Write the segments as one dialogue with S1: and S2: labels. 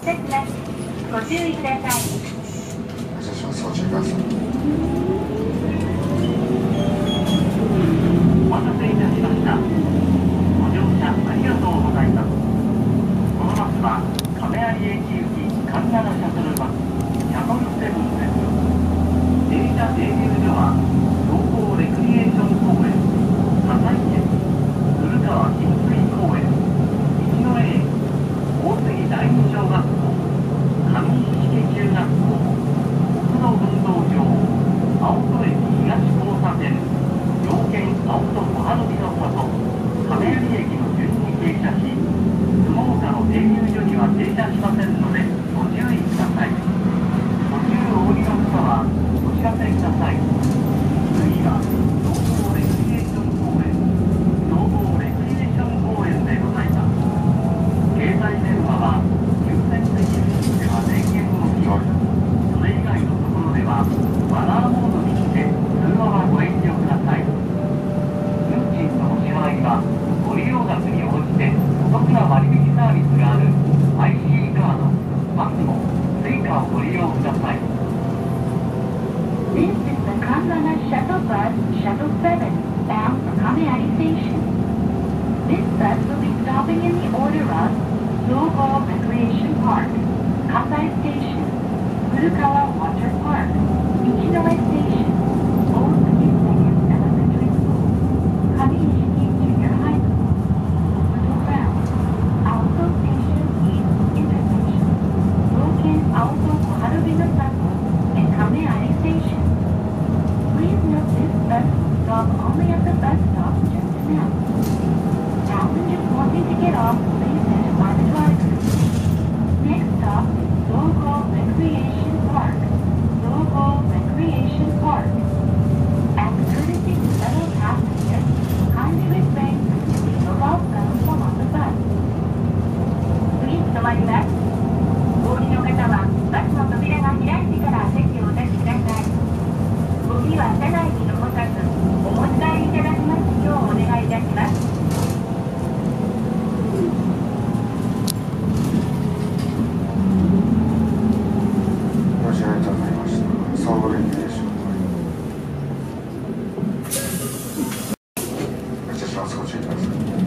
S1: 接なし。ご注意ください。
S2: お願いします。ご注意ください。
S3: お待たせいたしました。ご乗車ありがとうございます。このバスは亀有駅行き環七シャトルバスシャトルセブンです。停車停留所は東方レクリエーション公園、葛西駅、古川親水公園、一ノ江駅、大杉第二小学校、上石式中学校、国道運動場、青戸駅東交差点、要件青戸小春日の里、亀有駅の順に停車し、その他の停留所には停車しませんのでご注意ください。途中お降りの方はお知らせください。次は東方レクリエーション公園、東方レクリエーション公園でございます。携帯電話は優先席付近では電源を切り、それ以外のところではマナーモードにして通話はご遠慮ください。運賃のお支払いはご利用額に応じてお得な割引サービスがある IC カード、マスモ、スイカをご利用ください。
S1: This is the Kanmana Shuttle Bus Shuttle 7 bound for Kameari Station. This bus will be stopping in the order of Soho Recreation Park, Kasai Station, Furukawa Water Park, Ichinoe Station, Old Second Elementary School, Kamiishiki Junior High School, Hospital Grounds, Aoto Station East Intersection, Yoken Aoto Koharubi no Sako, and Kameari Station. Please note this bus will stop only at the bus stop just announced. Passengers wanting to get off, please notify the driver. Next stop is Soho Recreation Park. Soho Recreation Park. As a courtesy to fellow passengers, kindly refrain from using mobile phones while on the bus. 次に止まります。お降りの方はバスの扉が開いてから席をお立ちください。ゴミは車内に残さず、お持ち帰りいただきますようお願いいたします。
S2: ご支払いとなりました。総合レクリエーション。失礼します。ご注意ください。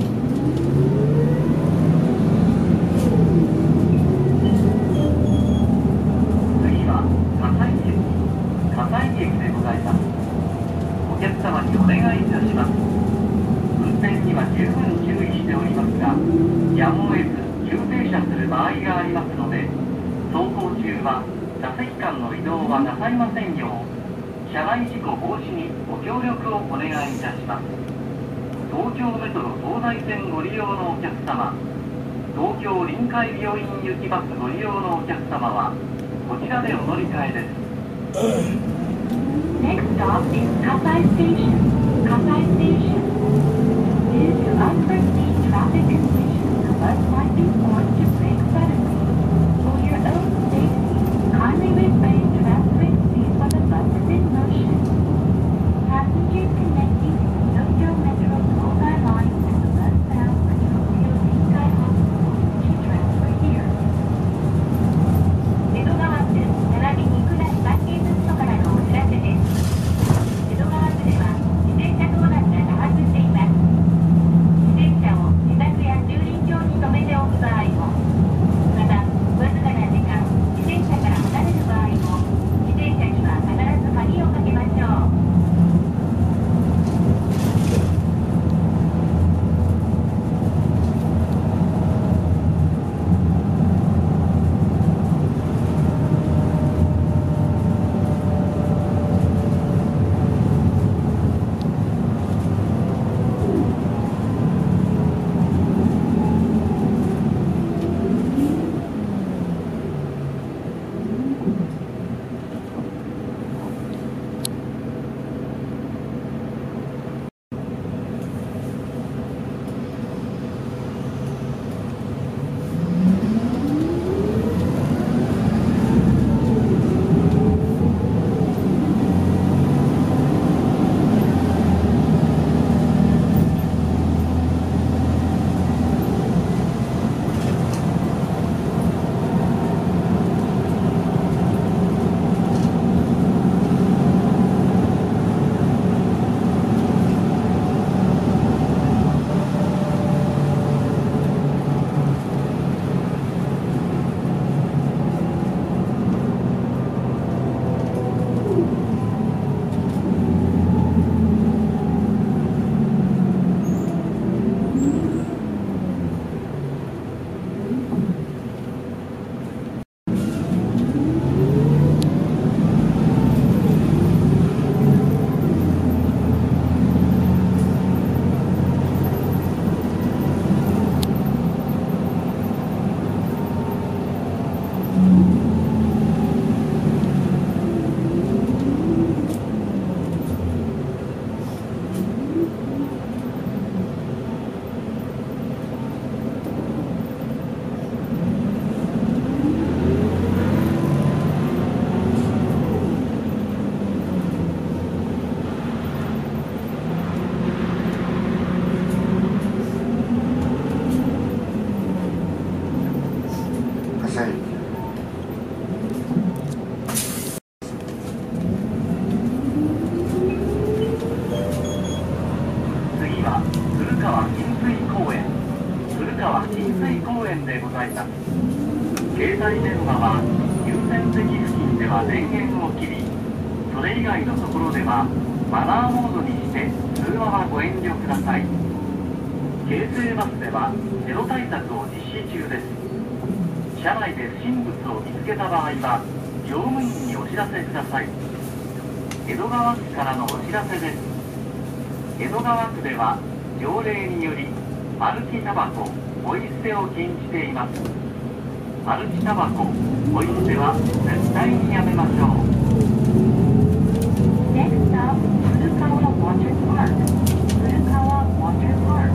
S3: 次は葛西駅、葛西駅でございます。お客様にお願いいたします。運転には十分注意しておりますが、やむを得ず急停車する場合がありますので、走行中は座席間の移動はなさいませんよう、車内事故防止にご協力をお願いいたします。東京メトロ東西線ご利用のお客様、東京臨海病院行きバスご利用のお客様はこちらでお乗り換えです。
S1: Next stop is Kasai Station. Kasai Station. Due to unforeseen traffic conditions, the bus might be forced to brake suddenly. For your own safety, kindly refrain transferring seats while the bus is in motion. Passengers connecting to the Tokyo Metro Todai Line and the bus bound for Tokyo Rinkai Hospital should transfer here. 江戸川区並びに下りパッケージ所からのお知らせです。江戸川区では自転車盗難が多発しています。自転車を自宅や駐輪場に停めておく場合も
S3: 携帯電話は優先席付近では電源を切り、それ以外のところではマナーモードにして通話はご遠慮ください。京成バスではテロ対策を実施中です。車内で不審物を見つけた場合は乗務員にお知らせください。江戸川区からのお知らせです。江戸川区では条例によりマルチタバコ、ポイ捨てを禁じています。マルチタバコ、ポイ捨ては絶対にやめましょう。
S1: Next stop, Furukawa Water Park. Furukawa Water Park.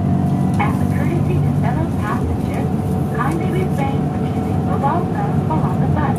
S1: As a courtesy to fellow passengers, kindly refrain from using mobile phones while on the bus.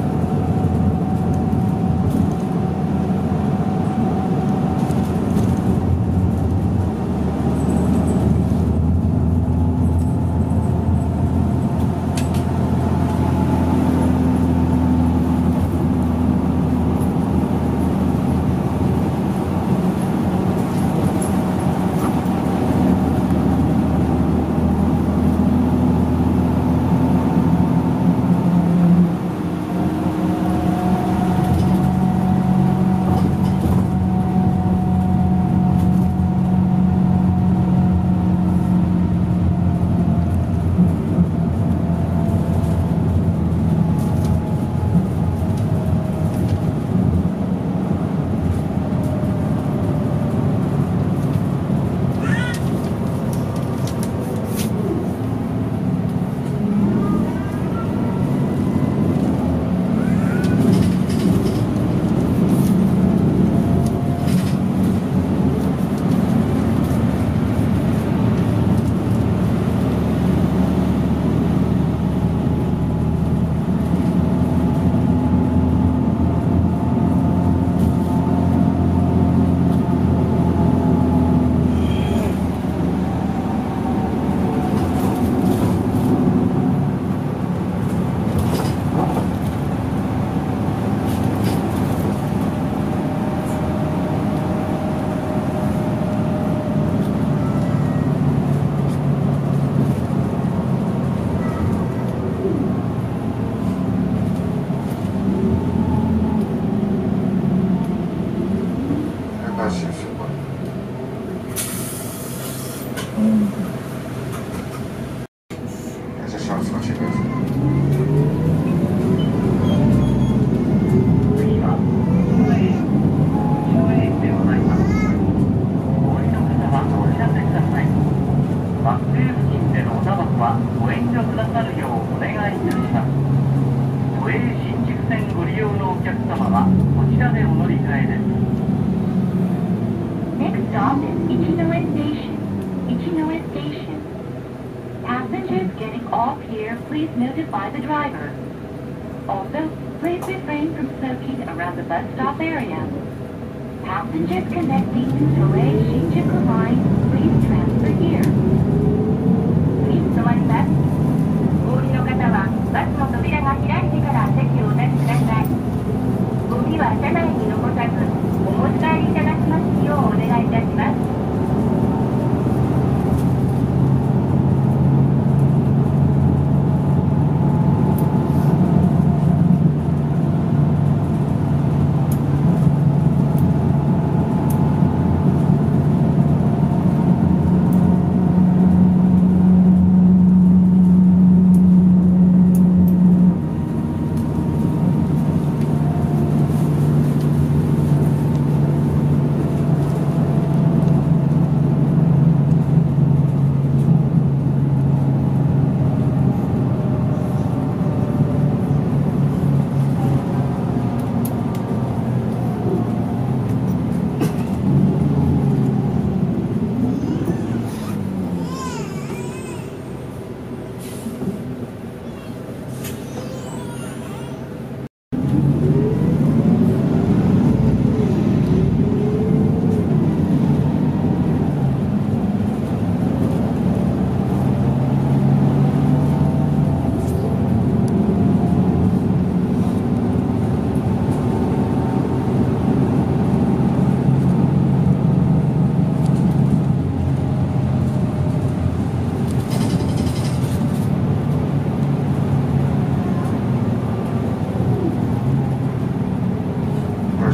S2: 「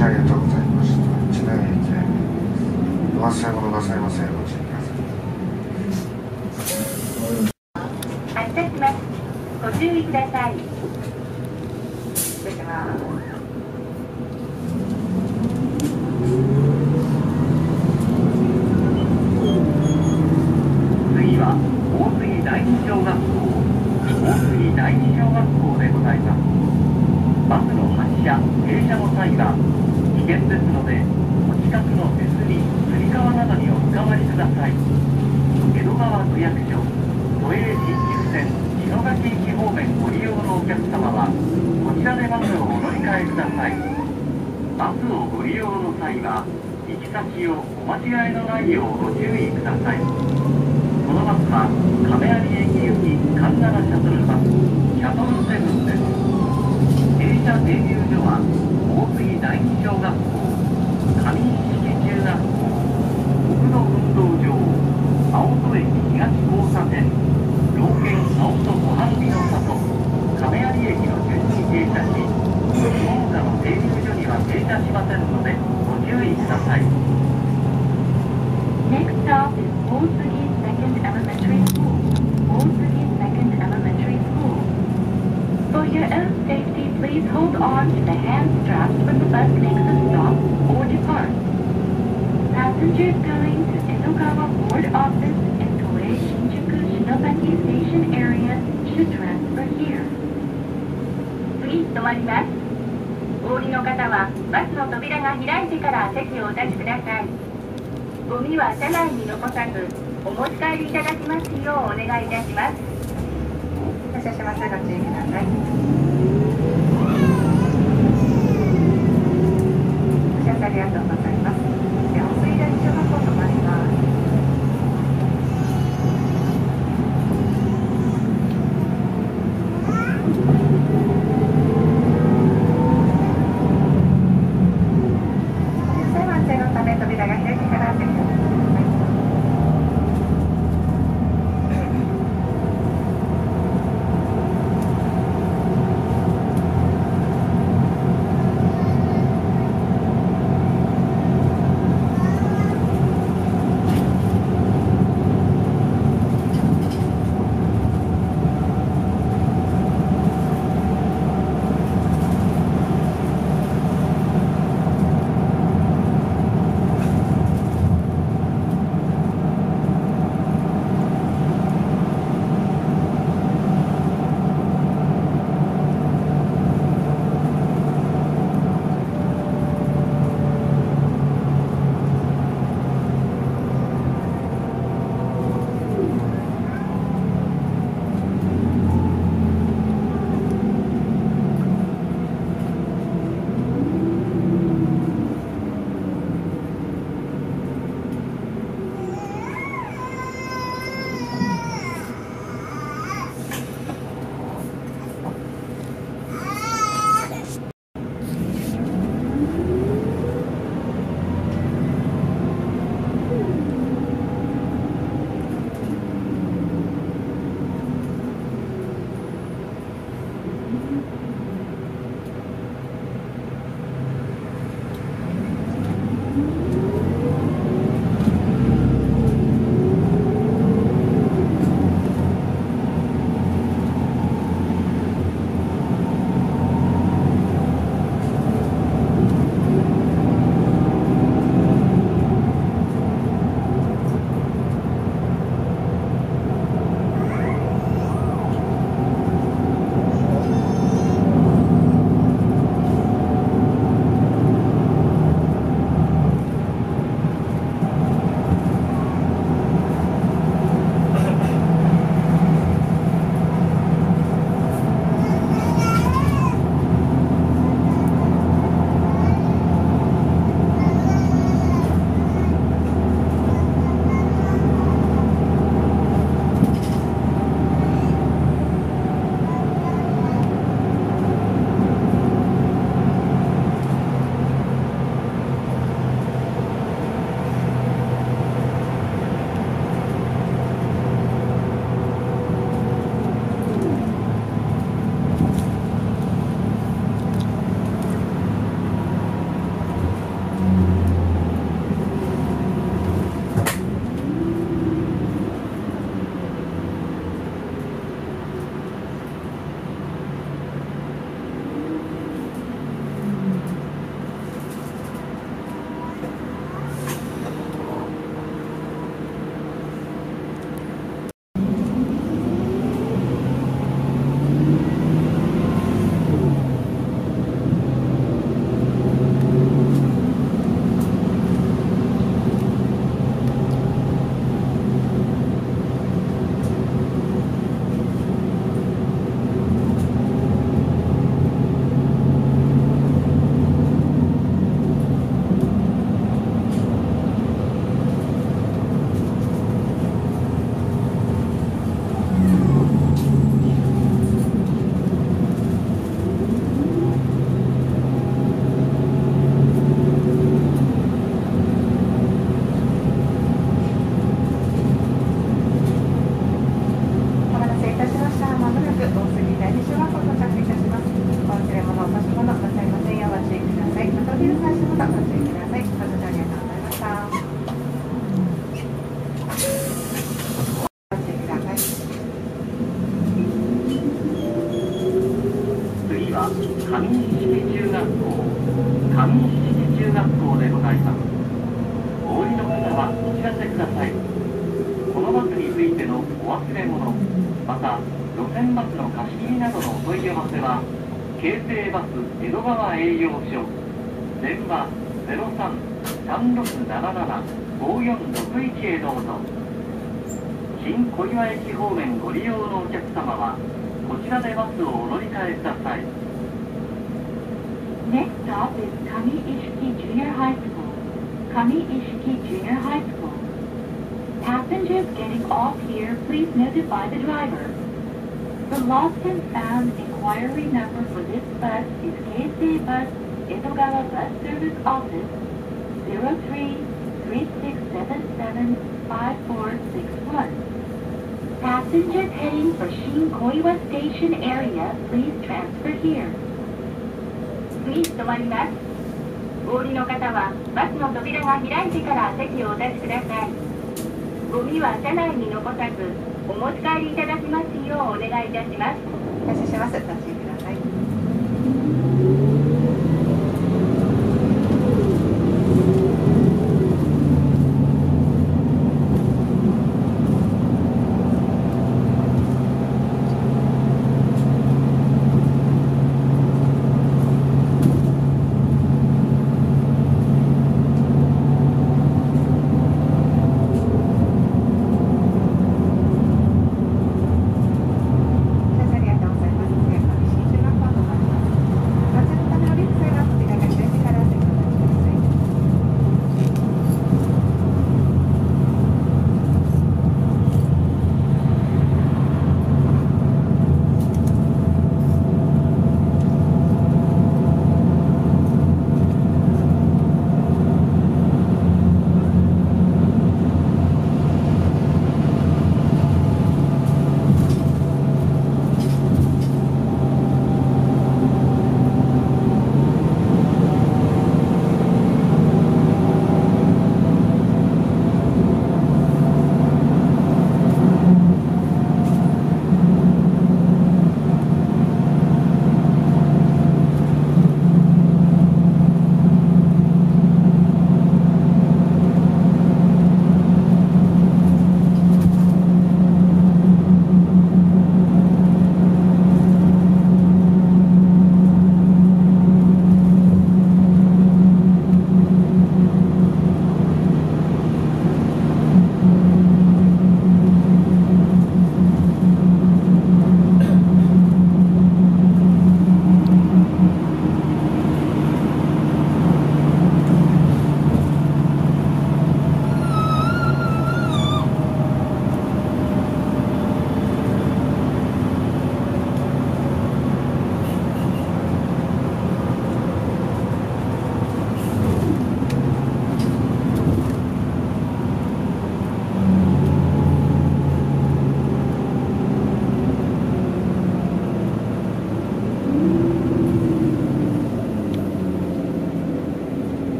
S2: しありがとうございました。一大駅でお忘れ物なさいません。ご注意ください。
S1: 発車します。ご注意ください。失礼します。
S3: 次は大杉第二小学校、大杉第二小学校でございます。バスの発車・停車の際は危険ですので、お近くの手すり、つり革などにおつかまりください。江戸川区役所、都営新宿線篠崎駅方面ご利用のお客様は、こちらでバスをお乗り換えください。バスをご利用の際は、行き先をお間違いのないようご注意ください。このバスは亀有駅行き環七シャトルバス、シャトルセブンです。停車停留所は大杉第二小学校、上石中学校、奥野運動場、青戸駅東交差点、老犬青戸湖畔美の里、亀有駅の順に停車し、その他の停留所には停車しませんのでご注意ください。
S1: Next stop is Osugi Second Elementary School. Osugi Second Elementary School. For your own safety, please hold on to the hand straps when the bus makes a stop or departs. Passengers going to Edogawa Board Office and Toei Shinjuku Shinobaki Station area should transfer here. 次、止まります。お降りの方はバスの扉が開いてから席をお立ちください。ゴミは車内に残さず、お持ち帰りいただきますようお願いいたします。発車します。ご注意ください。お車ありがとうございます。では、大杉第一小学校止まります。安全のため扉が開いてから席をお立ちください。
S3: 上西式中学校上西式中学校でございます。お降りの方はお知らせください。このバスについてのお忘れ物、また路線バスの貸し切りなどのお問い合わせは京成バス江戸川営業所電話03-3677-5461へどうぞ。新小岩駅方面ご利用のお客様はこちらでバスをお乗り換えください。
S1: Next stop is Kami-Ishiki Junior High School. Kami-Ishiki Junior High School. Passengers getting off here, please notify the driver. The lost and found inquiry number for this bus is Keisei Bus Edogawa Bus Service Office 03-3677-5461. Passengers heading for Shin-Koiwa Station area, please transfer here. Please 止まります。お降りの方はバスの扉が開いてから席をお立ちください。ゴミは車内に残さず、お持ち帰りいただきますようお願いいたします。
S4: 発車します。ご注意ください。ありがとうございます。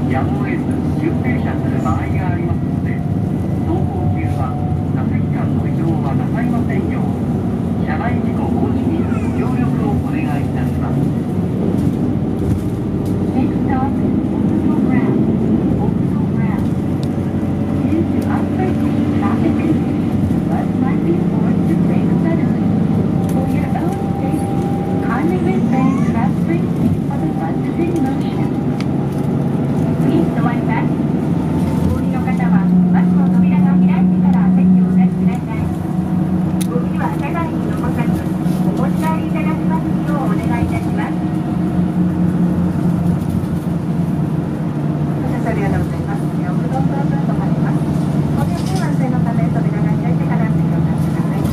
S3: やむを得ず急停車する場合がありますので、走行中は座席間の移動はなさいませんよう、車内事故防止にご協力をお願いいたします。
S1: Next stop is Oakville Ground. Oakville Ground. Due to unforeseen traffic conditions, the bus might be forced to brake suddenly. For your own safety, kindly refrain transferring seats while the bus is in motion. Please join back. お降りの方はバスの扉が開いてから席をお立ちください。ゴミは車内に残さず、お持ち帰りいただきますようお願いいたします。
S4: ご乗車ありがとうございます。奥道東上と参ります。ご利用中安全のため扉が開いてから席をお立ちください。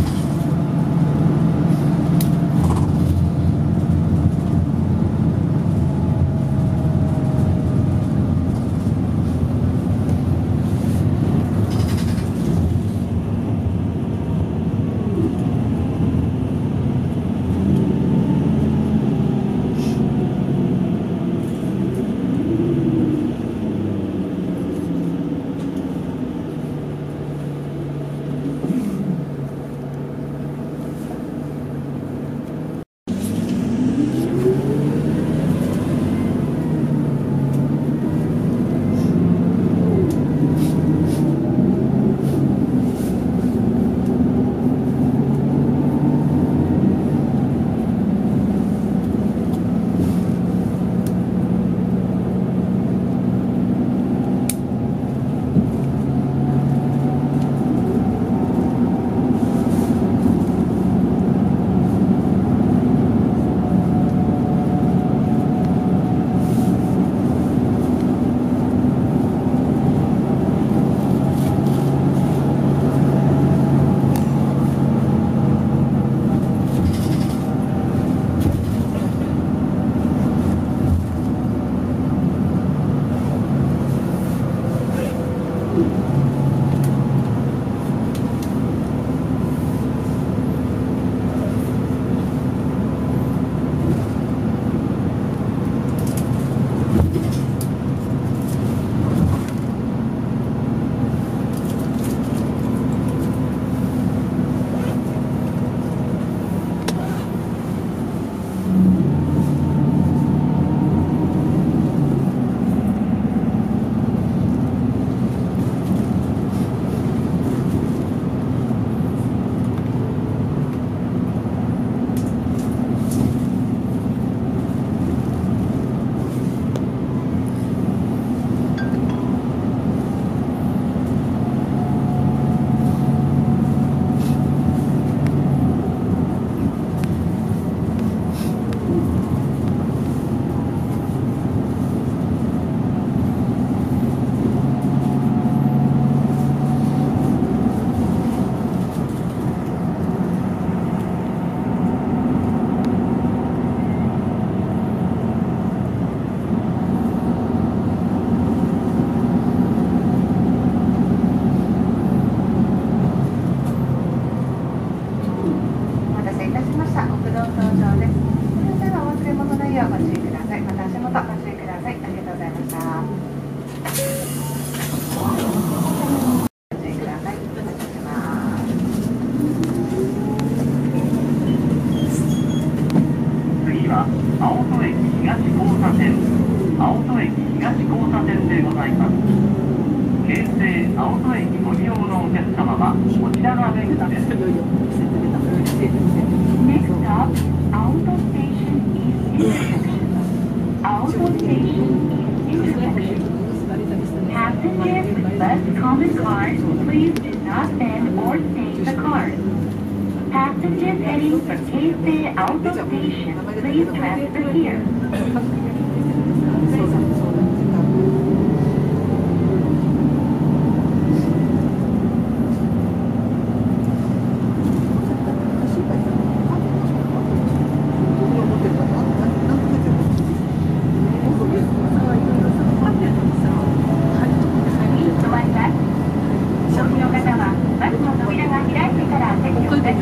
S1: Passengers heading for Keisei Auto Station, please transfer here.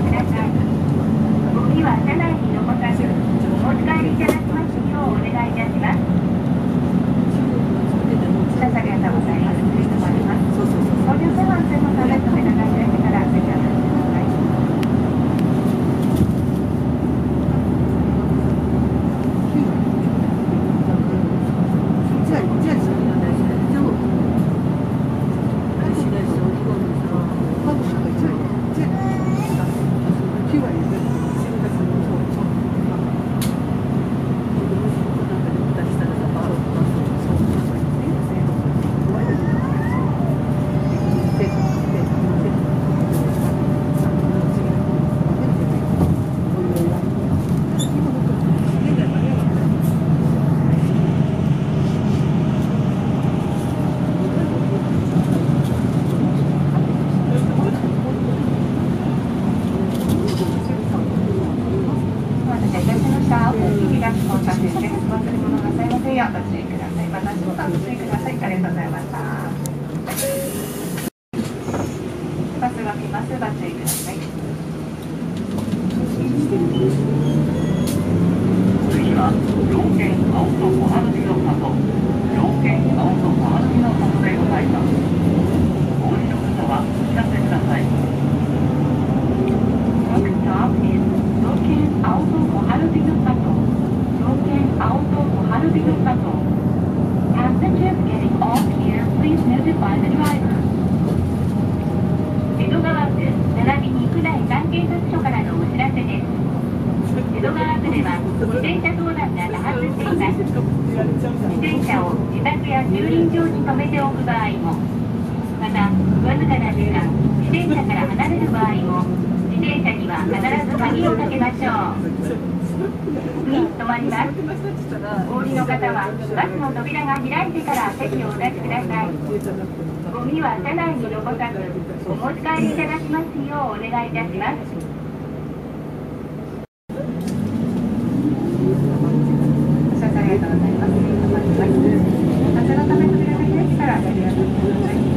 S1: お持ち帰りいただきますようお願いいたします。 駐輪場に停めておく場合も、またわずかな時間自転車から離れる場合も、自転車には必ず鍵をかけましょう。次止まります。お降りの方はバスの扉が開いてから席をお出しください。ゴミは車内に残さずお持ち帰りいただきますようお願いいたします。
S4: お知らせありがとうございます。止まります。風のため扉が開いてからご利用ください。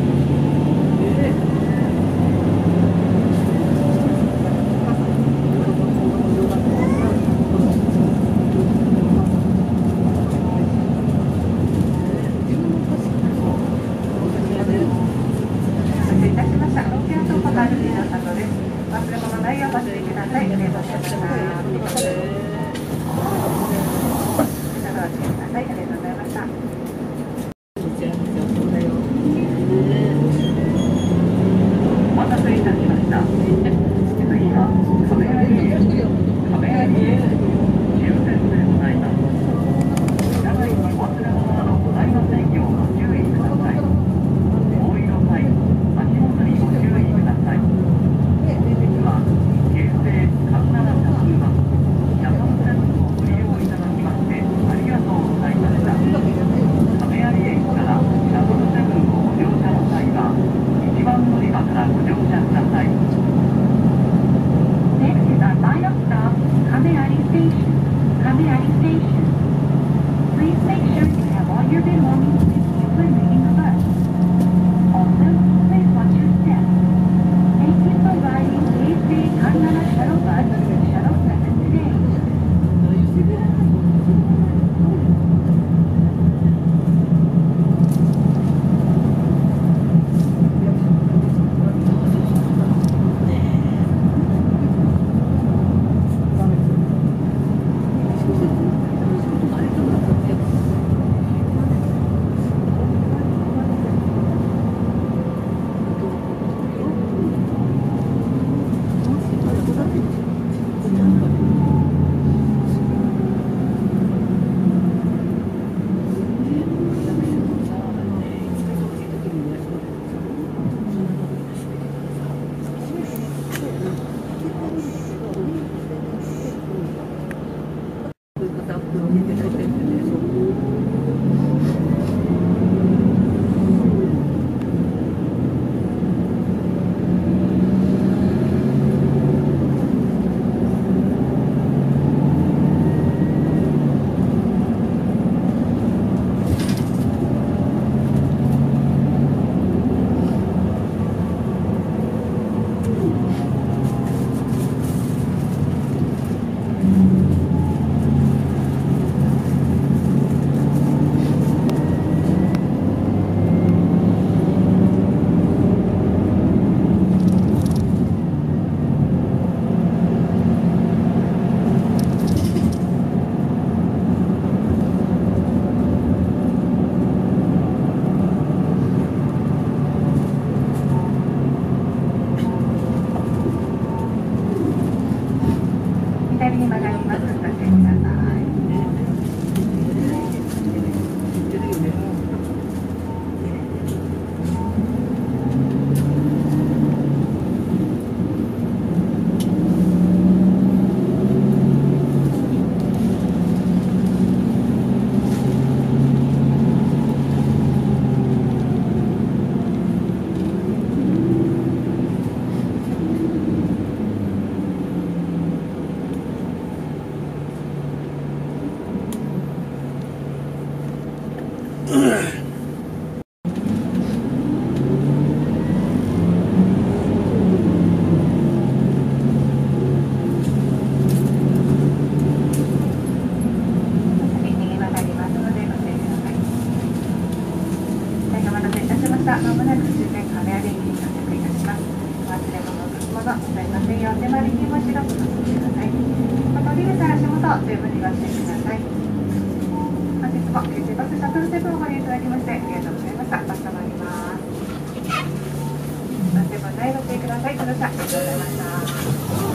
S1: ご乗車ありがとうございました。